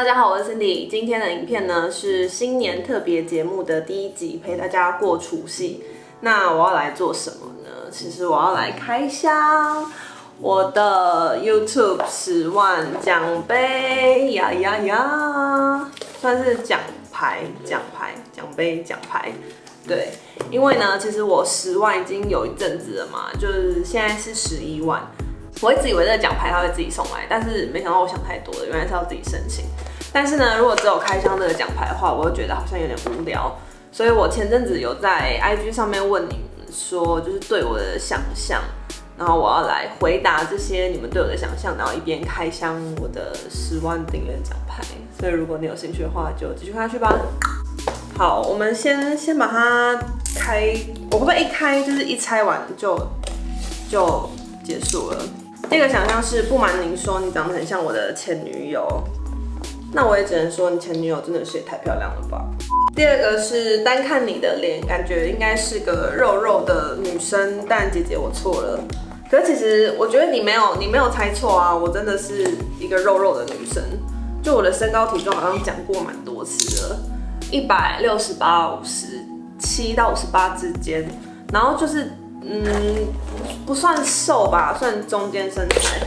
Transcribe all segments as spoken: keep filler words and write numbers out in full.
家好，我是 Cindy。今天的影片呢是新年特别节目的第一集，陪大家过除夕。那我要来做什么呢？其实我要来开箱我的 YouTube 十万奖杯呀呀呀，算是奖牌、奖牌、奖杯、奖牌。对，因为呢，其实我十万已经有一阵子了嘛，就是现在是十一万。我一直以为这个奖牌它会自己送来，但是没想到我想太多了，原来是要自己申请。但是呢，如果只有开箱这个奖牌的话，我又觉得好像有点无聊，所以我前阵子有在 I G 上面问你们说，就是对我的想象，然后我要来回答这些你们对我的想象，然后一边开箱我的十万订阅奖牌。所以如果你有兴趣的话，就继续看下去吧。好，我们先先把它开，我会不会一开就是一拆完就就结束了？第一个想象是，不瞒您说，你长得很像我的前女友。那我也只能说，你前女友真的是也太漂亮了吧。第二个是，单看你的脸，感觉应该是个肉肉的女生，但姐姐我错了。可是其实我觉得你没有，你没有猜错啊，我真的是一个肉肉的女生。就我的身高体重好像讲过蛮多次了，一百六十八、五十七到五十八之间，然后就是。嗯，不算瘦吧，算中间身材。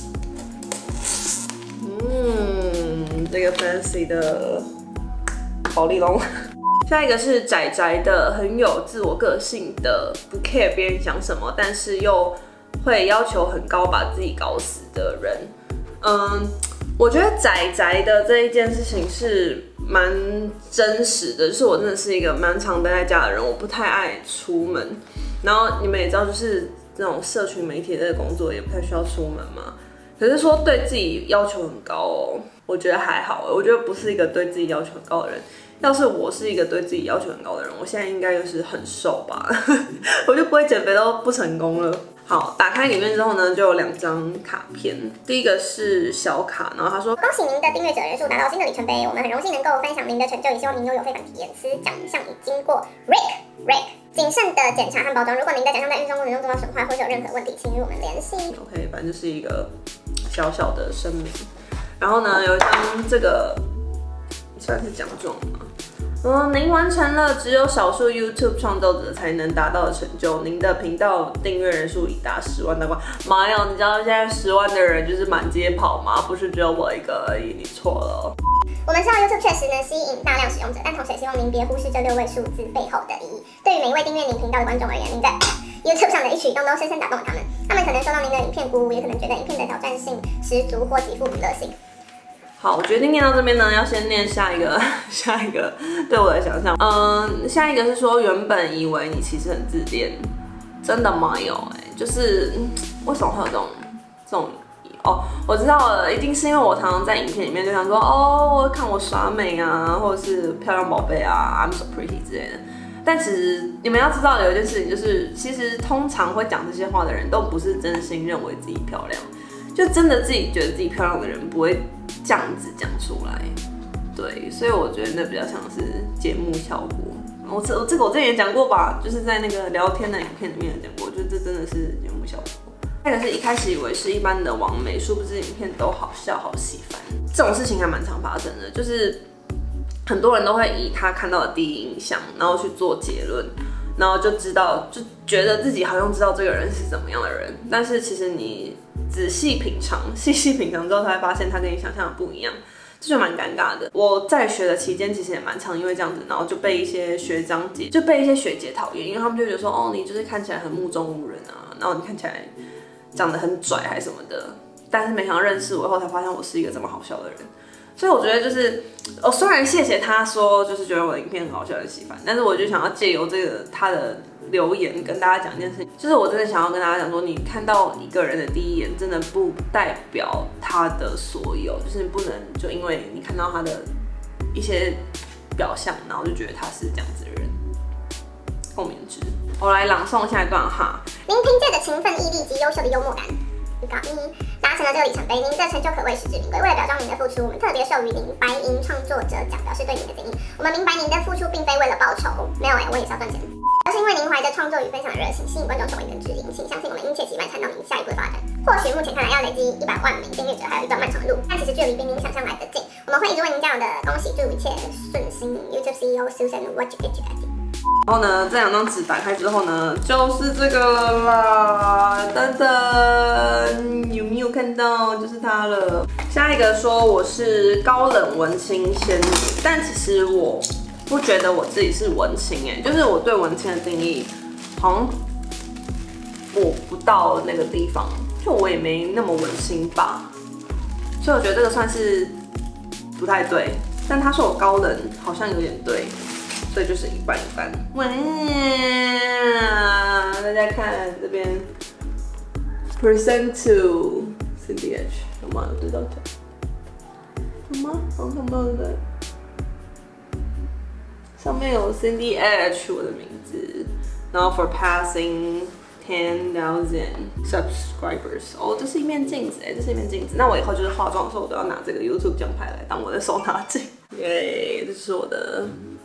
嗯，这个 fancy 的保丽龙。下一个是宅宅的，很有自我个性的，不 care 别人想什么，但是又会要求很高，把自己搞死的人。嗯，我觉得宅宅的这一件事情是蛮真实的，就是我真的是一个蛮常待在家的人，我不太爱出门。然后你们也知道，就是这种社群媒体的工作也不太需要出门嘛。可是说对自己要求很高哦，我觉得还好。我觉得不是一个对自己要求很高的人。要是我是一个对自己要求很高的人，我现在应该就是很瘦吧，我就不会减肥都不成功了。好，打开里面之后呢，就有两张卡片。第一个是小卡，然后他说：“ 恭喜您的订阅者人数达到新的里程碑，我们很荣幸能够分享您的成就，也希望您拥有非凡体验。此奖项已经过 Rick Rick 谨慎的检查和包装。如果您的奖项在运送过程中遭到损坏，或是有任何问题，请与我们联系。” OK， 反正就是一个小小的声明。然后呢，有一张这个算是奖状吗？嗯，您完成了只有少数 YouTube 创作者才能达到的成就，您的频道订阅人数已达十万大关。妈呀，你知道现在十万的人就是满街跑吗？不是只有我一个而已，你错了。 我们知道 YouTube 确实能吸引大量使用者，但同时也希望您别忽视这六位数字背后的意义。对于每一位订阅您频道的观众而言，您在 YouTube 上的一举一动都深深打动了他们。他们可能受到您的影片鼓舞，也可能觉得影片的挑战性十足或极富娱乐性。 好，我决定念到这边呢，要先念下一个，下一个对我的想象。嗯，下一个是说，原本以为你其实很自恋，真的没有哎、欸，就是为什么会有这种这种哦？我知道了，一定是因为我常常在影片里面就想说，哦，看我耍美啊，或者是漂亮宝贝啊 ，I'm so pretty 之类的。但其实你们要知道有一件事情，就是其实通常会讲这些话的人都不是真心认为自己漂亮，就真的自己觉得自己漂亮的人不会这样子讲出来。对，所以我觉得那比较像是节目效果。我这这个我之前也讲过吧，就是在那个聊天的影片里面有讲过，就这真的是节目效果。那个是一开始以为是一般的网美，殊不知影片都好笑好喜欢。这种事情还蛮常发生的，就是很多人都会以他看到的第一印象，然后去做结论，然后就知道，就觉得自己好像知道这个人是怎么样的人，但是其实你仔细品尝、细细品尝之后，才会发现他跟你想象的不一样，这就蛮尴尬的。我在学的期间，其实也蛮常因为这样子，然后就被一些学长姐、就被一些学姐讨厌，因为他们就觉得说，哦，你就是看起来很目中无人啊，然后你看起来长得很拽还是什么的。但是没想到认识我以后，才发现我是一个这么好笑的人。所以我觉得就是，我虽然谢谢他说，就是觉得我的影片很好笑、很喜欢，但是我就想要借由这个他的留言跟大家讲一件事情，就是我真的想要跟大家讲说，你看到一个人的第一眼，真的不代表他的所有，就是你不能就因为你看到他的一些表象，然后就觉得他是这样子的人。共勉之。我来朗诵下一段哈。 您凭借着勤奋毅力及优秀的幽默感，预告一，达成了这个里程碑，您的成就可谓实至名归。为了表彰您的付出，我们特别授予您白银创作者奖，表示对您的敬意。我们明白您的付出并非为了报酬，没有哎、欸，我也是要赚钱，而是因为您怀着创作与分享的热情，吸引观众成为您的指引。请相信我们殷切期盼看到您下一步的发展。或许目前看来要累积一百万名订阅者还有一段漫长的路，但其实距离比您想象来的近。我们们会一直为您加油的，恭喜，祝一切顺心。YouTube C E O Susan，what you get you got。 然后呢，这两张纸打开之后呢，就是这个了啦，噔噔，有没有看到？就是它了。下一个说我是高冷文青仙女，但其实我不觉得我自己是文青哎，就是我对文青的定义好像我不到那个地方，就我也没那么文青吧，所以我觉得这个算是不太对。但他说我高冷，好像有点对。所以就是一半一半。哇！大家看这边 ，present to Cindy H， 有吗？有对到角？有吗？好看到的。上面有 Cindy H 我的名字，然后 for passing ten thousand subscribers。哦，这是一面镜子哎，这是一面镜子。那我以后就是化妆的时候，我都要拿这个 YouTube 奖牌来当我的手拿镜。耶，这是我的。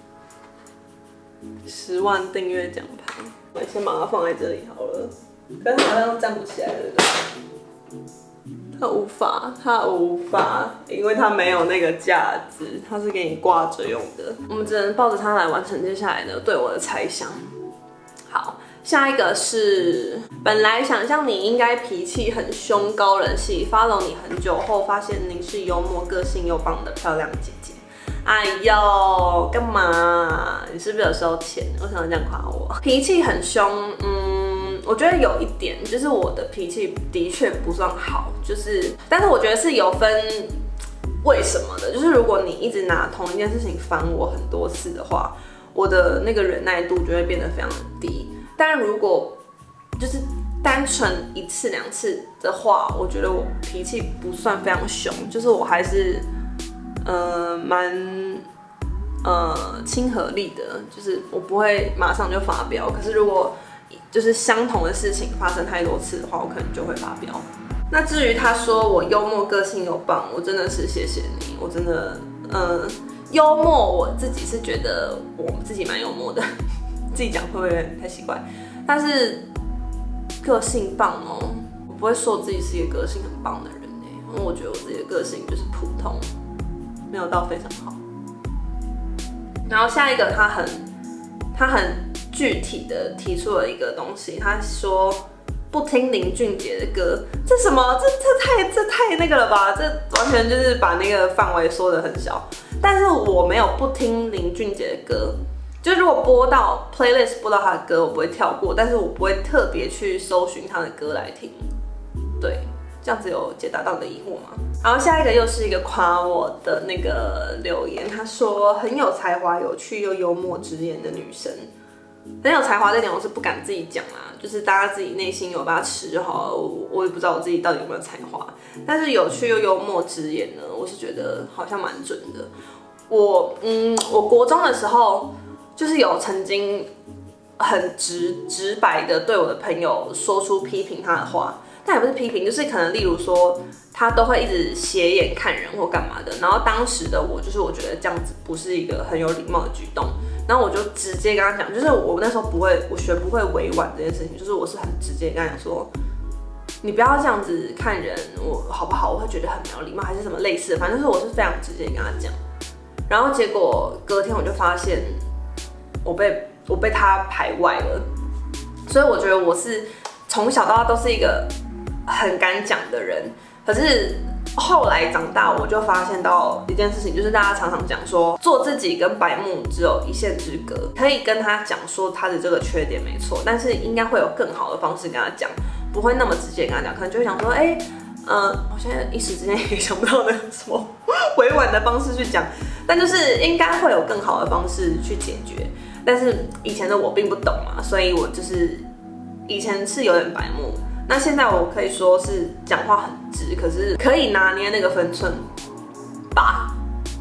十万订阅奖牌，我先把它放在这里好了。但是好像站不起来了，对不对？它无法，它无法，因为它没有那个架子，它是给你挂着用的。我们只能抱着它来完成接下来的对我的猜想。好，下一个是，本来想象你应该脾气很凶、高人气 ，follow 你很久后，发现您是幽默、个性又棒的漂亮姐姐。哎呦，干嘛？你是不是有收钱？为什么这样夸我？脾气很凶，嗯，我觉得有一点，就是我的脾气的确不算好，就是，但是我觉得是有分为什么的，就是如果你一直拿同一件事情烦我很多次的话，我的那个忍耐度就会变得非常的低。但如果就是单纯一次两次的话，我觉得我脾气不算非常凶，就是我还是。呃，蛮呃亲和力的，就是我不会马上就发飙。可是如果就是相同的事情发生太多次的话，我可能就会发飙。那至于他说我幽默个性又棒，我真的是谢谢你，我真的，呃，幽默我自己是觉得我自己蛮幽默的，自己讲会不会有点太奇怪？但是个性棒哦，我不会说我自己是一个个性很棒的人哎，因为我觉得我自己的个性就是普通。没有到非常好，然后下一个他很他很具体的提出了一个东西，他说不听林俊杰的歌，这什么？这这太这太那个了吧？这完全就是把那个范围缩得很小。但是我没有不听林俊杰的歌，就如果播到 playlist 播到他的歌，我不会跳过，但是我不会特别去搜寻他的歌来听。对。这样子有解答到你的疑惑吗？然后下一个又是一个夸我的那个留言，他说很有才华、有趣又幽默直言的女生，很有才华这点我是不敢自己讲啦，就是大家自己内心有把它吃就好，我也不知道我自己到底有没有才华，但是有趣又幽默直言呢，我是觉得好像蛮准的。我嗯，我国中的时候就是有曾经很直直白的对我的朋友说出批评他的话。但也不是批评，就是可能例如说，他都会一直斜眼看人或干嘛的。然后当时的我，就是我觉得这样子不是一个很有礼貌的举动。然后我就直接跟他讲，就是我那时候不会，我学不会委婉这件事情，就是我是很直接跟他讲说，你不要这样子看人，我好不好？我会觉得很没有礼貌，还是什么类似的，反正就是我是非常直接跟他讲。然后结果隔天我就发现，我被我被他排外了。所以我觉得我是从小到大都是一个。很敢讲的人，可是后来长大，我就发现到一件事情，就是大家常常讲说，做自己跟白目只有一线之隔，可以跟他讲说他的这个缺点没错，但是应该会有更好的方式跟他讲，不会那么直接跟他讲，可能就会想说，哎、欸，呃，我现在一时之间也想不到那什么委婉的方式去讲，但就是应该会有更好的方式去解决，但是以前的我并不懂嘛，所以我就是以前是有点白目。那现在我可以说是讲话很直，可是可以拿捏那个分寸吧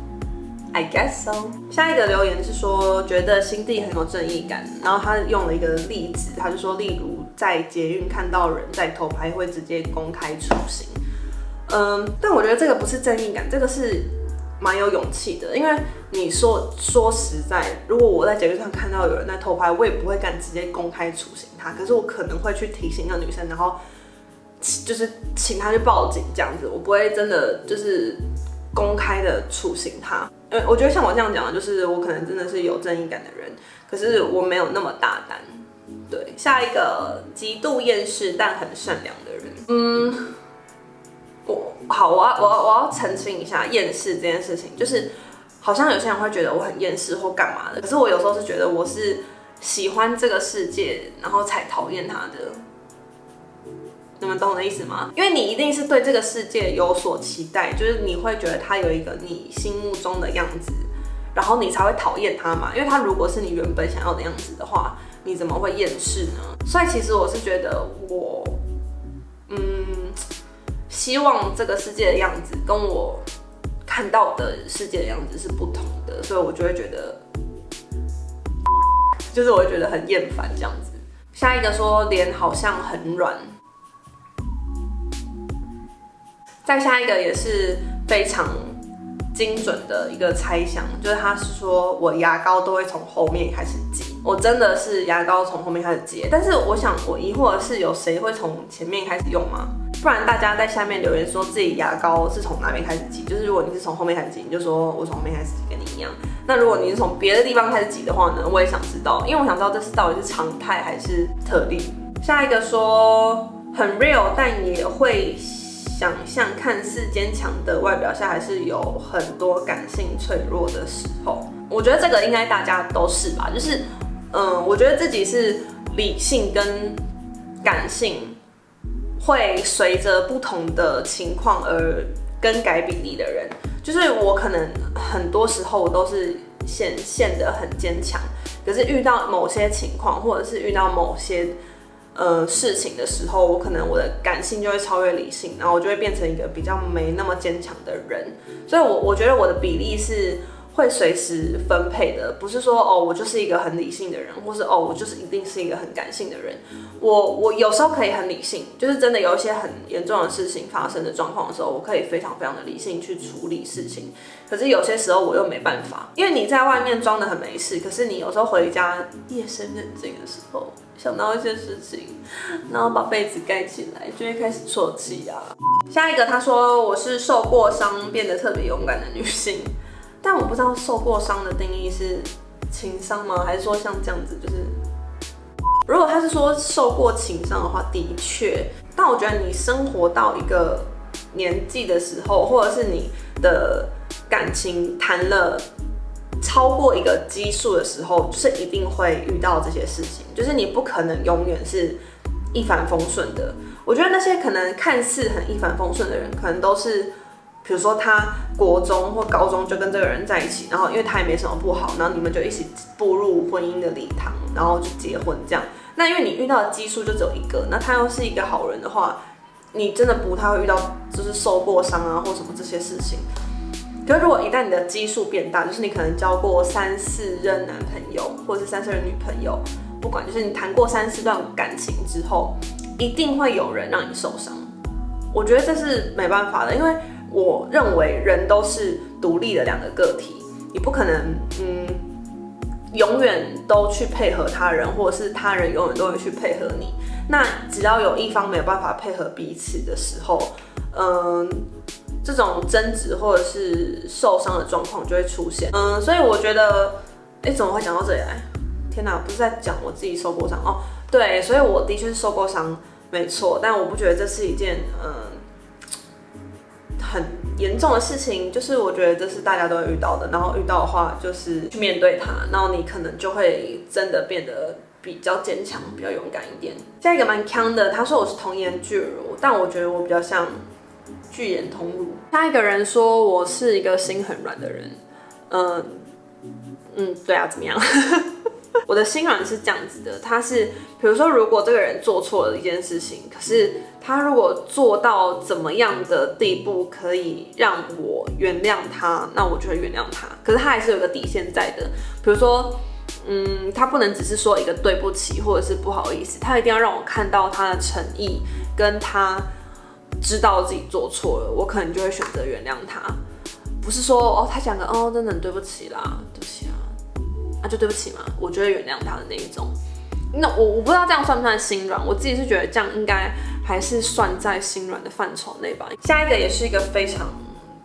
，I guess so。下一个留言是说觉得心地很有正义感，然后他用了一个例子，他就说，例如在捷运看到人在偷拍，会直接公开处刑。嗯，但我觉得这个不是正义感，这个是蛮有勇气的，因为你说说实在，如果我在捷运上看到有人在偷拍，我也不会敢直接公开处刑他，可是我可能会去提醒那个女生，然后就是请她去报警这样子，我不会真的就是公开的处刑他。呃，我觉得像我这样讲的，就是我可能真的是有正义感的人，可是我没有那么大胆。对，下一个极度厌世但很善良的人，嗯，我好，我要我要我要澄清一下厌世这件事情，就是好像有些人会觉得我很厌世或干嘛的，可是我有时候是觉得我是喜欢这个世界，然后才讨厌它的。你们懂我的意思吗？因为你一定是对这个世界有所期待，就是你会觉得它有一个你心目中的样子，然后你才会讨厌它嘛。因为它如果是你原本想要的样子的话，你怎么会厌世呢？所以其实我是觉得我，嗯，希望这个世界的样子跟我看到的世界的样子是不同的，所以我就会觉得，就是我会觉得很厌烦这样子。下一个说脸好像很软。再下一个也是非常精准的一个猜想，就是他是说我牙膏都会从后面开始挤，我真的是牙膏从后面开始挤，但是我想我疑惑的是有谁会从前面开始用吗？不然大家在下面留言说自己牙膏是从哪边开始挤，就是如果你是从后面开始挤，你就说我从后面开始挤跟你一样。那如果你是从别的地方开始挤的话呢，我也想知道，因为我想知道这是到底是常态还是特例。下一个说很 real， 但也会想象看似坚强的外表下，还是有很多感性脆弱的时候。我觉得这个应该大家都是吧，就是，嗯，我觉得自己是理性跟感性会随着不同的情况而更改比例的人。就是我可能很多时候我都是显现得很坚强，可是遇到某些情况，或者是遇到某些呃事情的时候，我可能我的感性就会超越理性，然后我就会变成一个比较没那么坚强的人。所以我我觉得我的比例是会随时分配的，不是说哦我就是一个很理性的人，或是哦我就是一定是一个很感性的人。我我有时候可以很理性，就是真的有一些很严重的事情发生的状况的时候，我可以非常非常的理性去处理事情。可是有些时候我又没办法，因为你在外面装得很没事，可是你有时候回家夜深人静的时候，想到一些事情，然后把被子盖起来，就会开始啜泣啊。下一个他说我是受过伤变得特别勇敢的女性，但我不知道受过伤的定义是情伤吗？还是说像这样子就是，如果他是说受过情伤的话，的确，但我觉得你生活到一个年纪的时候，或者是你的感情谈了超过一个基数的时候，就是一定会遇到这些事情，就是你不可能永远是一帆风顺的。我觉得那些可能看似很一帆风顺的人，可能都是，比如说他国中或高中就跟这个人在一起，然后因为他也没什么不好，然后你们就一起步入婚姻的礼堂，然后就结婚这样。那因为你遇到的基数就只有一个，那他又是一个好人的话，你真的不太会遇到就是受过伤啊或什么这些事情。可是如果一旦你的基数变大，就是你可能交过三四任男朋友，或者是三四任女朋友，不管就是你谈过三四段感情之后，一定会有人让你受伤。我觉得这是没办法的，因为我认为人都是独立的两个个体，你不可能嗯永远都去配合他人，或者是他人永远都会去配合你。那只要有一方没有办法配合彼此的时候，嗯。这种争执或者是受伤的状况就会出现，嗯，所以我觉得，哎，怎么会讲到这里来？天哪，不是在讲我自己受过伤哦，对，所以我的确是受过伤，没错，但我不觉得这是一件嗯很严重的事情，就是我觉得这是大家都会遇到的，然后遇到的话就是去面对它，然后你可能就会真的变得比较坚强，比较勇敢一点。下一个蛮强的，他说我是童颜巨乳，但我觉得我比较像巨眼童乳。下一个人说我是一个心很软的人，嗯嗯，对啊，怎么样？我的心软是这样子的，他是比如说，如果这个人做错了一件事情，可是他如果做到怎么样的地步可以让我原谅他，那我就会原谅他。可是他还是有个底线在的，比如说，嗯，他不能只是说一个对不起或者是不好意思，他一定要让我看到他的诚意，跟他知道自己做错了，我可能就会选择原谅他。不是说哦，他讲个哦，真的很对不起啦，对不起啊。啊，就对不起嘛，我就会原谅他的那一种。那我我不知道这样算不算心软，我自己是觉得这样应该还是算在心软的范畴内吧。下一个也是一个非常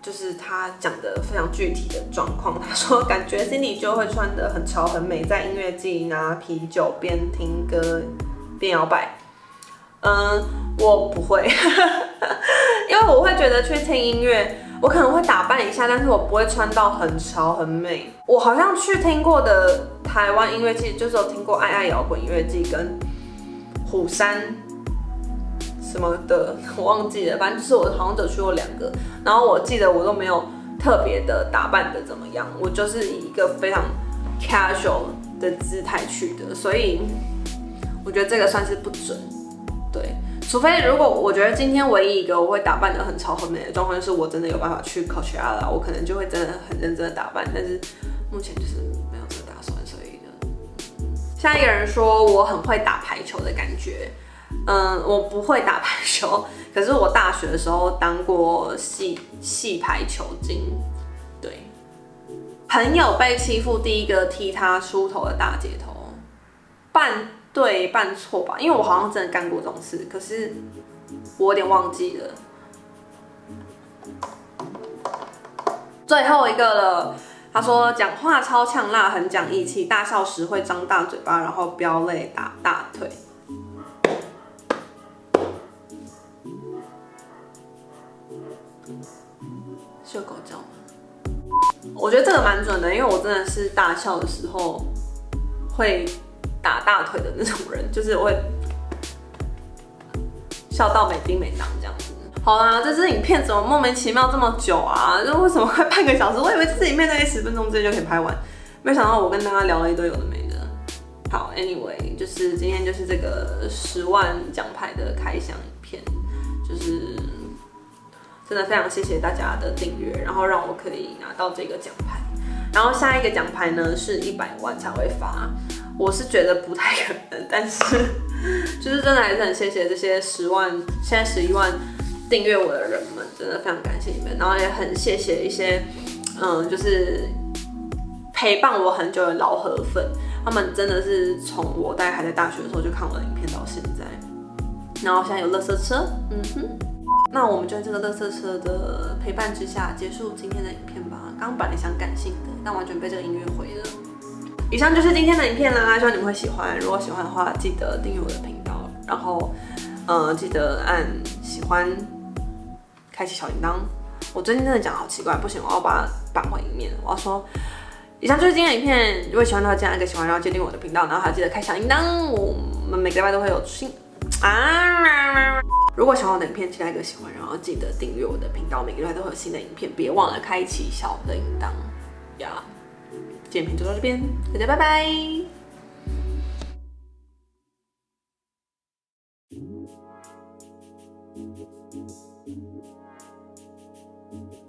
就是他讲的非常具体的状况。他说，感觉 Cindy 就会穿得很潮很美，在音乐季拿啤酒边听歌边摇摆。嗯，我不会，因为我会觉得去听音乐，我可能会打扮一下，但是我不会穿到很潮很美。我好像去听过的台湾音乐季，就是有听过爱爱摇滚音乐季跟虎山什么的，我忘记了，反正就是我好像只去过两个，然后我记得我都没有特别的打扮的怎么样，我就是以一个非常 casual 的姿态去的，所以我觉得这个算是不准。对，除非如果我觉得今天唯一一个我会打扮得很潮很美的状况，就是我真的有办法去 Coachella， 我可能就会真的很认真的打扮，但是目前就是没有这个打算，所以呢。下一个人说我很会打排球的感觉，嗯，我不会打排球，可是我大学的时候当过系系排球精，对。朋友被欺负，第一个踢他出头的大姐头，半对半错吧，因为我好像真的干过这种事，可是我有点忘记了。最后一个了，他说讲话超呛辣，很讲义气，大笑时会张大嘴巴，然后飙泪打大腿。是有狗叫吗？我觉得这个蛮准的，因为我真的是大笑的时候会打大腿的那种人，就是我会笑到没丁没当这样子。好啦，这支影片怎么莫名其妙这么久啊？就为什么快半个小时？我以为这支影片大概十分钟之内就可以拍完，没想到我跟大家聊了一堆有的没的。好 ，anyway， 就是今天就是这个十万奖牌的开箱影片，就是真的非常谢谢大家的订阅，然后让我可以拿到这个奖牌。然后下一个奖牌呢是一百万才会发，我是觉得不太可能，但是就是真的还是很谢谢这些十万，现在十一万订阅我的人们，真的非常感谢你们。然后也很谢谢一些嗯，就是陪伴我很久的老河粉，他们真的是从我大概还在大学的时候就看我的影片到现在。然后现在有垃圾车，嗯哼。那我们就在这个垃圾车的陪伴之下结束今天的影片吧。刚刚本来想感性的，但完全被这个音乐毁了。以上就是今天的影片啦，希望你们会喜欢。如果喜欢的话，记得订阅我的频道，然后呃记得按喜欢，开启小铃铛。我最近真的讲得好奇怪，不行，我要把它绑回一面。我要说，以上就是今天的影片。如果喜欢的话，记得按个喜欢，然后记得订阅我的频道，然后还要记得开小铃铛。我们每个礼拜都会有新啊。如果喜欢我的影片，记得按个喜欢，然后记得订阅我的频道，每个礼拜都会有新的影片，别忘了开启小铃铛呀。今天影片就到这边，大家拜拜。Thank you.